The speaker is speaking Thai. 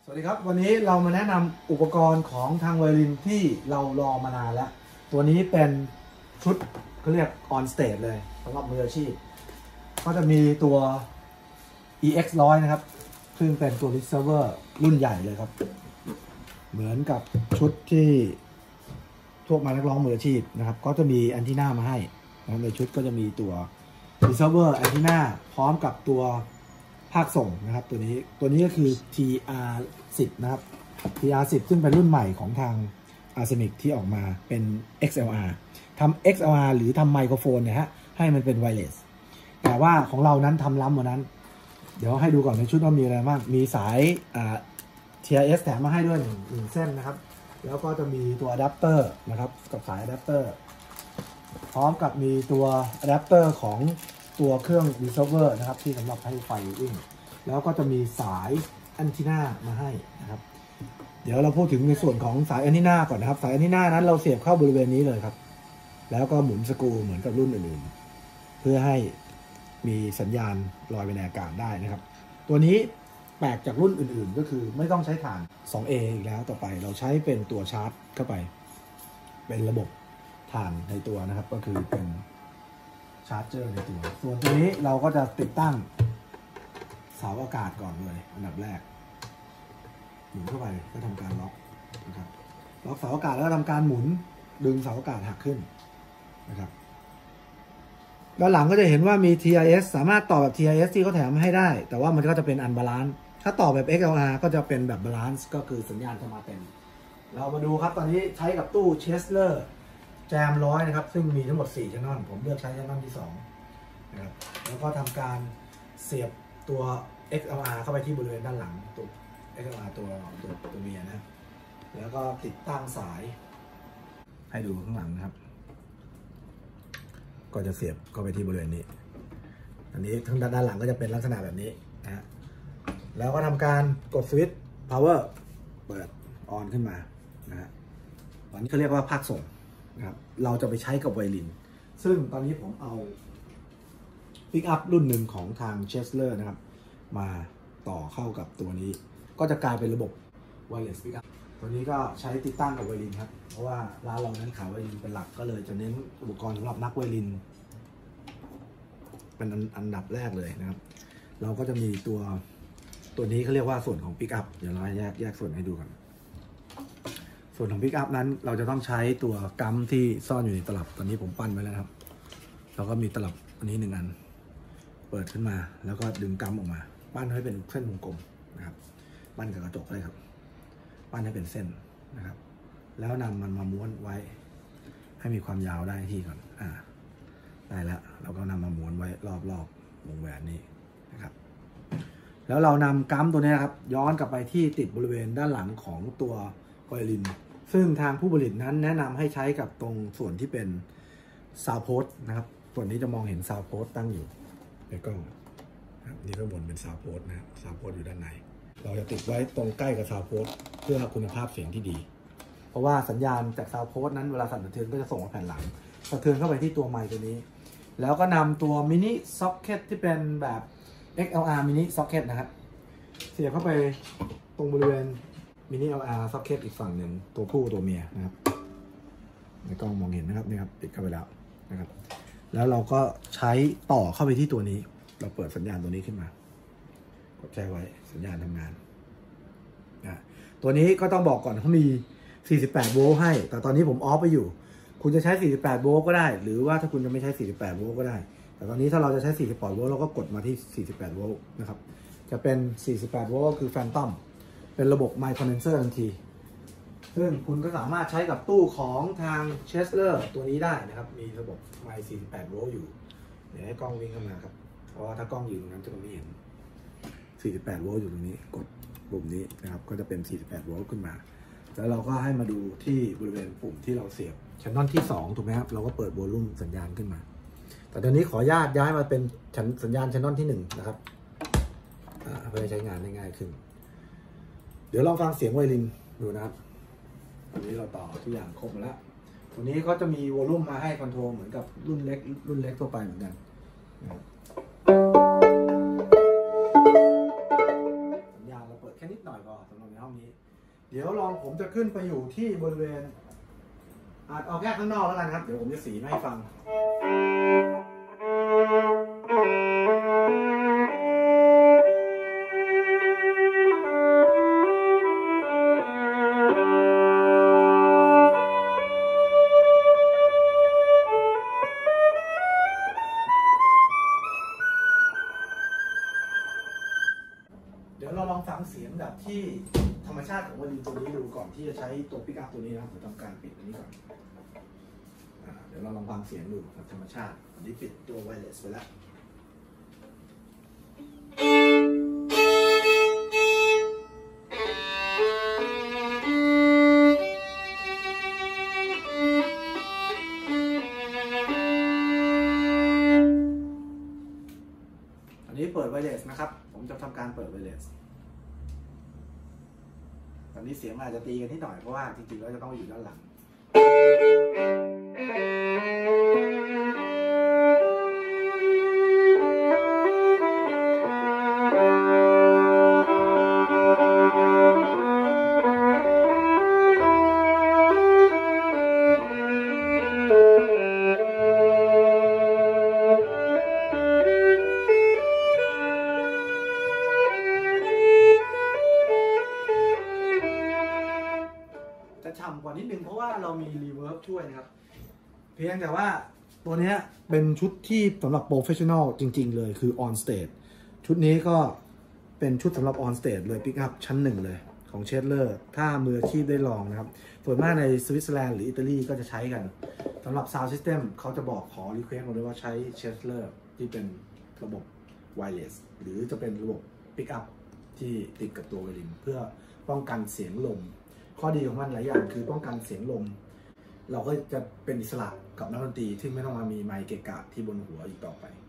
วัสดีครับวันนี้เรามาแนะนำอุปกรณ์ของทางไวโอลินที่เรารอมานานแล้วตัวนี้เป็นชุดเขาเรียก on stage เลยสำหรับมืออาชีพก็จะมีตัว EX 100นะครับซึ่งเป็นตัว receiver รุ่นใหญ่เลยครับเหมือนกับชุดที่พวกมานักร้องมืออาชีพนะครับก็จะมีแอนตินามาให้ในชุดก็จะมีตัว receiver แอนตินาพร้อมกับตัวภาคส่งนะครับตัวนี้ก็คือ TR10 นะครับ TR10 ซึ่งเป็นรุ่นใหม่ของทาง Arsenic ที่ออกมาเป็น XLR ทำ XLR หรือทำไมโครโฟนเนี่ยฮะให้มันเป็นไวเลสแต่ว่าของเรานั้นทำล้ำกว่านั้นเดี๋ยวให้ดูก่อนในชุดว่ามีอะไรบ้างมีสายTRS แถมมาให้ด้วยหนึ่งเส้นนะครับแล้วก็จะมีตัวอะแดปเตอร์นะครับกับสายอะแดปเตอร์พร้อมกับมีตัวอะแดปเตอร์ของตัวเครื่อง receiver นะครับที่สำหรับให้ไฟวิ่งแล้วก็จะมีสายแอนตินามาให้นะครับเดี๋ยวเราพูดถึงในส่วนของสายแอนตินาก่อนนะครับสายแอนตินานั้นเราเสียบเข้าบริเวณนี้เลยครับแล้วก็หมุนสกรูเหมือนกับรุ่นอื่นๆเพื่อให้มีสัญญาณลอยไปในอากาศได้นะครับตัวนี้แปลกจากรุ่นอื่นๆก็คือไม่ต้องใช้ถ่าน 2A อีกแล้วต่อไปเราใช้เป็นตัวชาร์จเข้าไปเป็นระบบถ่านในตัวนะครับก็คือเป็นชาร์จเจอร์ในตัวส่วนตัวนี้เราก็จะติดตั้งเสาอากาศก่อนเลยอันดับแรกหมุนเข้าไปก็ทำการล็อกนะครับล็อกเสาอากาศแล้วก็ทำการหมุนดึงเสาอากาศหักขึ้นนะครับด้านหลังก็จะเห็นว่ามี TRS สามารถต่อแบบ TRS ที่เขาแถมให้ได้แต่ว่ามันก็จะเป็นอันบาลานซ์ถ้าต่อแบบ XLR ก็จะเป็นแบบบาลานซ์ก็คือสัญญาณจะมาเต็มเรามาดูครับตอนนี้ใช้กับตู้ Chesler Jam 100นะครับซึ่งมีทั้งหมด4 channel ผมเลือกใช้ channel ที่2นะครับแล้วก็ทำการเสียบตัว XLR เข้าไปที่บริเวณด้านหลังตัว XLR ตัวเมียนะแล้วก็ติดตั้งสายให้ดูข้างหลังนะครับก็จะเสียบเข้าไปที่บริเวณนี้อันนี้ทั้งด้านหลังก็จะเป็นลักษณะแบบนี้นะแล้วก็ทำการกดสวิตช์ power เปิด on ขึ้นมานะฮะตอนนี้เขาเรียกว่าภาคส่งนะครับเราจะไปใช้กับไวโอลินซึ่งตอนนี้ผมเอาปิกอัพรุ่นหนึ่งของทาง Chesler นะครับมาต่อเข้ากับตัวนี้ก็จะกลายเป็นระบบ wireless pickup ตัวนี้ก็ใช้ติดตั้งกับไวโอลินครับเพราะว่าร้านเรานั้นขายไวโอลินเป็นหลักก็เลยจะเน้นอุปกรณ์สำหรับนักไวโอลินเป็นอันดับแรกเลยนะครับเราก็จะมีตัวนี้เขาเรียกว่าส่วนของปิกอัพเดี๋ยวเราแยกส่วนให้ดูกันส่วนของปิกอัพนั้นเราจะต้องใช้ตัวกัมที่ซ่อนอยู่ในตลับตอนนี้ผมปั้นไว้แล้วครับแล้วก็มีตลับอันนี้1 อันเปิดขึ้นมาแล้วก็ดึงกัมออกมาปั้นให้เป็นเส้นวงกลมนะครับปั้นกับกระจกเลยครับปั้นให้เป็นเส้นนะครับแล้วนำมันมาม้วนไว้ให้มีความยาวได้ที่ก่อนได้แล้วเราก็นำมาม้วนไว้รอบวงแหวนนี้นะครับแล้วเรานำกัมตัวนี้ครับย้อนกลับไปที่ติดบริเวณด้านหลังของตัวไวโอลินซึ่งทางผู้ผลิตนั้นแนะนำให้ใช้กับตรงส่วนที่เป็นซาวด์โพสต์นะครับส่วนนี้จะมองเห็นซาวด์โพสต์ตั้งอยู่ในกล้องนี่ข้างบนเป็นซาวด์โพสต์นะครับซาวด์โพสต์อยู่ด้านในเราจะติดไว้ตรงใกล้กับซาวด์โพสต์เพื่อคุณภาพเสียงที่ดีเพราะว่าสัญญาณจากซาวด์โพสต์นั้นเวลาสั่นสะเทือนก็จะส่งมาแผ่นหลังสะเทือนเข้าไปที่ตัวไมค์ตัวนี้แล้วก็นำตัวมินิซ็อกเก็ตที่เป็นแบบ XLR มินิซ็อกเก็ตนะครับเสียบเข้าไปตรงบริเวณมินิ LR ซ็อกเก็ตอีกฝั่งหนึ่งตัวผู้ตัวเมียนะครับในกล้องมองเห็นนะครับนี่ครับติดเข้าไปแล้วนะครับแล้วเราก็ใช้ต่อเข้าไปที่ตัวนี้เราเปิดสัญญาณตัวนี้ขึ้นมากดใจไว้สัญญาณทำงานตัวนี้ก็ต้องบอกก่อนเขามี48โวลต์ให้แต่ตอนนี้ผมออฟไปอยู่คุณจะใช้48โวลต์ก็ได้หรือว่าถ้าคุณจะไม่ใช้48โวลต์ก็ได้แต่ตอนนี้ถ้าเราจะใช้48โวลต์เราก็กดมาที่48โวลต์นะครับจะเป็น48โวลต์คือแฟนตอมเป็นระบบไมค์คอนเดนเซอร์ทันทีซึ่งคุณก็สามารถใช้กับตู้ของทาง Chesler ตัวนี้ได้นะครับมีระบบไมค์48โวลต์อยู่เดี๋ยวให้กล้องวิ่งเข้ามาครับเพราะว่าถ้ากล้องอยู่ตรงนั้นจะไม่เห็น48โวลต์อยู่ตรงนี้กดปุ่มนี้นะครับก็จะเป็น48โวลต์ขึ้นมาแล้วเราก็ให้มาดูที่บริเวณปุ่มที่เราเสียบchannelที่2ถูกไหมครับเราก็เปิดโวลูมสัญญาณขึ้นมาแต่ตอนนี้ขออนุญาตย้ายมาเป็นสัญญาณchannelที่1นะครับเพื่อใช้งานได้ง่ายขึ้นเดี๋ยวลองฟังเสียงไวโอลินดูนะครับตอนนี้เราต่อทุกอย่างครบแล้วตัวนี้ก็จะมีวอลลุ่มมาให้คอนโทรลเหมือนกับรุ่นเล็กทั่วไปเหมือนกันสัญญาณเราเปิดแค่นิดหน่อยพอำหรับในห้องนี้ เดี๋ยวลองผมจะขึ้นไปอยู่ที่บริเวณเอาแค่ข้างนอกแล้วกันครับเดี๋ยวผมจะสีมาให้ฟังเดี๋ยวเราลองฟังเสียงแบบที่ธรรมชาติของไวโอลินตัวนี้ดูก่อนที่จะใช้ตัวปิกอัพตัวนี้นะครับเดี๋ยวทำการปิดอันนี้ก่อนเดี๋ยวเราลองฟังเสียงดูแบบธรรมชาติอันนี้ปิดตัวไวเลสไปแล้วอันนี้เปิดไวเลสนะครับผมจะทำการเปิดไวเลสตอนนี้เสียงอาจจะตีกันนิดหน่อยเพราะว่าจริงๆแล้วจะต้องอยู่ด้านหลังฉ่ำกว่านิดนึงเพราะว่าเรามีรีเวิร์บช่วยนะครับเพียงแต่ว่าตัวนี้เป็นชุดที่สำหรับโปรเฟชชั่นอลจริงๆเลยคือออนสเตจชุดนี้ก็เป็นชุดสำหรับออนสเตจเลยปิกอัพชั้นหนึ่งเลยของเชสเลอร์ถ้ามืออาชีพได้ลองนะครับส่วนมากในสวิตเซอร์แลนด์หรืออิตาลีก็จะใช้กันสำหรับ Sound System เขาจะบอกขอรีเควสต์มาด้วยว่าใช้เชสเลอร์ที่เป็นระบบไวเลสหรือจะเป็นระบบปิกอัพที่ติดกับตัวไวโอลินเพื่อป้องกันเสียงลมข้อดีของมันหลายอย่างคือป้องกันเสียงลมเราก็จะเป็นอิสระกับนักดนตรีที่ไม่ต้องมามีไมค์เกะกะที่บนหัวอีกต่อไป